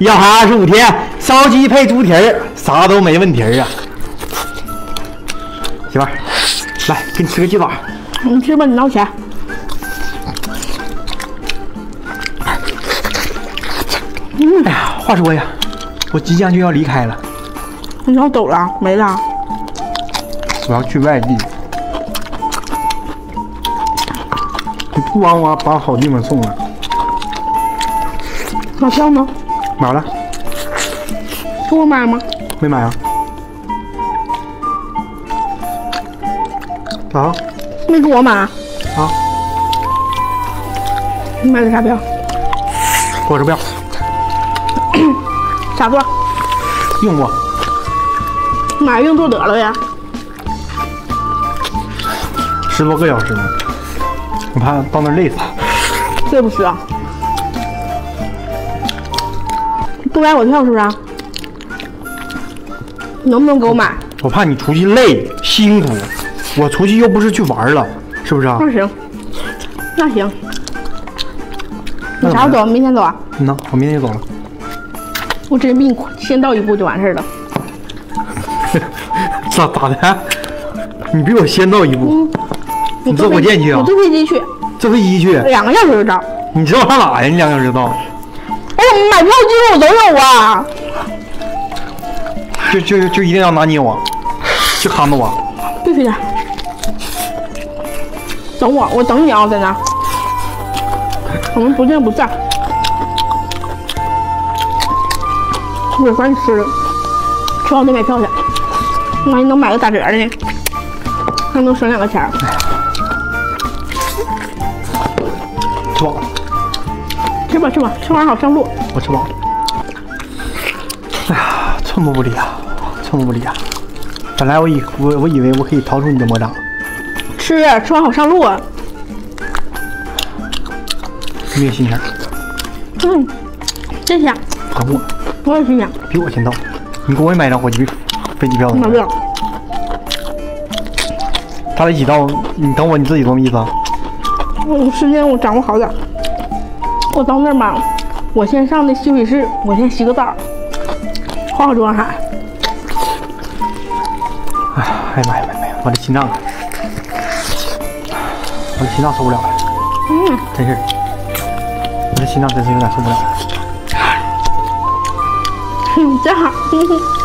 ，25天，烧鸡配猪蹄儿，啥都没问题啊。媳妇儿，来，给你吃个鸡爪。 你吃吧，你捞起来。 哎呀，话说呀，我即将就要离开了。 你要走了？没了？ 我要去外地。你不帮我把好地方送了？ 马票呢？ 买了。 给我买吗？ 没买啊。啊？ 没给我买。 啊？ 你买的啥票？ 火车票。 啥座？ 硬座。 买硬座得了呀。 10多个小时呢，我怕到那儿累死。 这不需要。不买我票是不是？能不能给我买？ 我怕你出去累辛苦，我出去又不是去玩了，是不是啊？ 那行，那行。你啥时候走？明天走啊？ 嗯呐，我明天就走了。 我直接比你先到一步就完事儿了。 咋的？你比我先到一步。你坐火箭去啊？ 我坐飞机去。 坐飞机去 ？2个小时就到。 你知道上哪呀？你2个小时到？ 哎，我买票记录我都有啊。 就一定要拿捏我，就看着我。 必须的。等我，我等你啊，在那。我们不见不散。我管你吃了，吃完得买票去。万一能买个打折的呢，还能省2个钱。 吃饱了。 吃吧吃吧，吃完好上路。 我吃饱了。哎呀，寸步不离啊，寸步不离啊！本来我以为我可以逃出你的魔掌。 吃完好上路啊。 没有心情。 嗯，真香。 可不。 我也是香。 比我先到，你给我也买张飞机票。 买不了。 咱俩一起到，你等我，你自己多没意思啊？ 时间我掌握好点。我到那儿吧，我先上那休息室，我先洗个澡，化化妆啥。 哎呀妈呀，我的心脏，受不了了。真是，我的心脏真是有点受不了了。 真好。